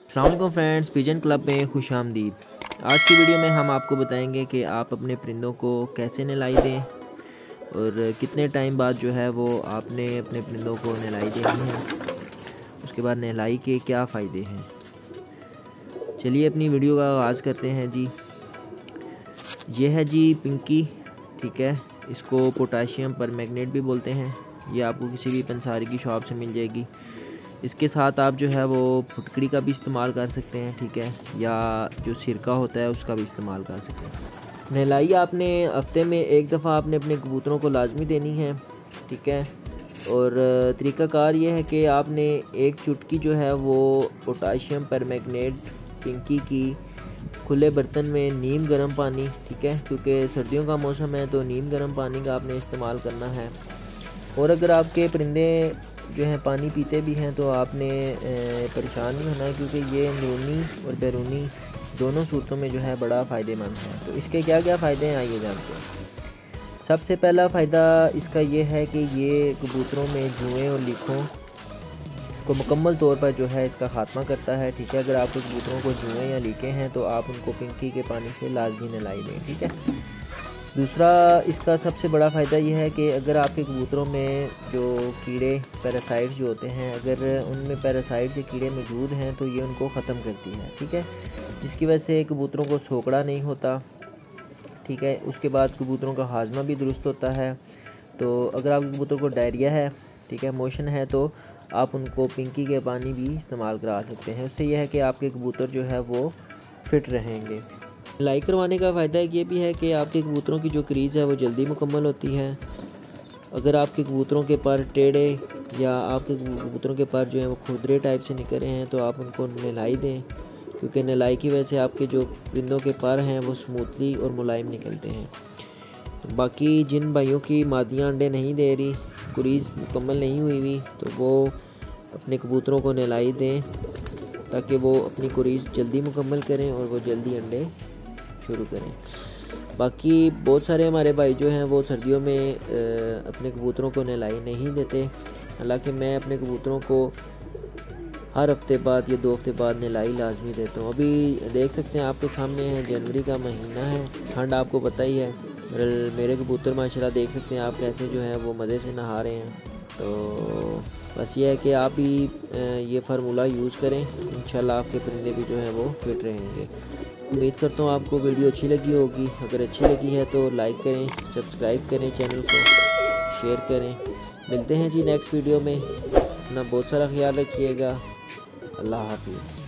अस्सलाम वालेकुम friends, pigeon club में खुश आमदीद। आज की वीडियो में हम आपको बताएंगे कि आप अपने परिंदों को कैसे नहलाई दें और कितने टाइम बाद जो है वो आपने अपने परिंदों को नहलाई देनी है। उसके बाद नहलाई के क्या फ़ायदे हैं। चलिए अपनी वीडियो का आगाज़ करते हैं जी। ये है जी पिंकी, ठीक है। इसको पोटाशियम परमैंगनेट भी बोलते हैं। ये आपको किसी भी पंसारी की शॉप से मिल जाएगी। इसके साथ आप जो है वो फुटकड़ी का भी इस्तेमाल कर सकते हैं, ठीक है, या जो सिरका होता है उसका भी इस्तेमाल कर सकते हैं। नहलाई आपने हफ्ते में एक दफ़ा आपने अपने कबूतरों को लाजमी देनी है, ठीक है। और तरीक़ाकार ये है कि आपने एक चुटकी जो है वो पोटाशियम परमैंगनेट पिंकी की खुले बर्तन में नीम गर्म पानी, ठीक है, क्योंकि सर्दियों का मौसम है तो नीम गर्म पानी का आपने इस्तेमाल करना है। और अगर आपके परिंदे जो हैं पानी पीते भी हैं तो आपने परेशान नहीं होना है, क्योंकि ये अंदरूनी और बैरूनी दोनों सूरतों में जो है बड़ा फ़ायदेमंद है। तो इसके क्या क्या फ़ायदे हैं आइए जानते हैं। सबसे पहला फ़ायदा इसका ये है कि ये कबूतरों में जुएँ और लीखों को मुकम्मल तौर पर जो है इसका ख़ात्मा करता है, ठीक है। अगर आपके कबूतरों को जुएँ या लीकें हैं तो आप उनको पिंकी के पानी से लाजमी नहलाई दें, ठीक है। दूसरा इसका सबसे बड़ा फ़ायदा यह है कि अगर आपके कबूतरों में जो कीड़े पैरासाइट्स जो होते हैं, अगर उनमें पैरासाइट या कीड़े मौजूद हैं तो ये उनको ख़त्म करती है, ठीक है, जिसकी वजह से कबूतरों को सोकड़ा नहीं होता, ठीक है। उसके बाद कबूतरों का हाजमा भी दुरुस्त होता है। तो अगर आपके कबूतर को डायरिया है, ठीक है, मोशन है, तो आप उनको पिंकी के पानी भी इस्तेमाल करा सकते हैं। उससे यह है कि आपके कबूतर जो है वो फिट रहेंगे। नहलाई करवाने का फ़ायदा ये भी है कि आपके कबूतरों की जो क्रीज़ है वो जल्दी मुकम्मल होती है। अगर आपके कबूतरों के पर टेढ़े या आपके कबूतरों के पर जो है वो खुरदरे टाइप से निकल रहे हैं तो आप उनको नहलाई दें, क्योंकि नहलाई की वजह से आपके जो परिंदों के पर हैं वो स्मूथली और मुलायम निकलते हैं। तो बाकी जिन भाइयों की मादियाँ अंडे नहीं दे रही, क्रीज़ मुकम्मल नहीं हुई तो वो अपने कबूतरों को नहलाई दें ताकि वो अपनी क्रीज़ जल्दी मुकम्मल करें और वो जल्दी अंडे शुरू करें। बाकी बहुत सारे हमारे भाई जो हैं वो सर्दियों में अपने कबूतरों को नहलाई नहीं देते। हालांकि मैं अपने कबूतरों को हर हफ्ते बाद या 2 हफ्ते बाद नहलाई लाजमी देता हूँ। अभी देख सकते हैं आपके सामने है, जनवरी का महीना है, ठंड आपको पता ही है। मेरे कबूतर माशाल्लाह देख सकते हैं आप कैसे जो है वो मज़े से नहा रहे हैं। तो बस ये है कि आप भी ये फार्मूला यूज़ करें, इंशाल्लाह आपके परिंदे भी जो हैं वो फिट रहेंगे। उम्मीद करता हूँ आपको वीडियो अच्छी लगी होगी। अगर अच्छी लगी है तो लाइक करें, सब्सक्राइब करें, चैनल को शेयर करें। मिलते हैं जी नेक्स्ट वीडियो में। अपना बहुत सारा ख्याल रखिएगा। अल्लाह हाफिज़।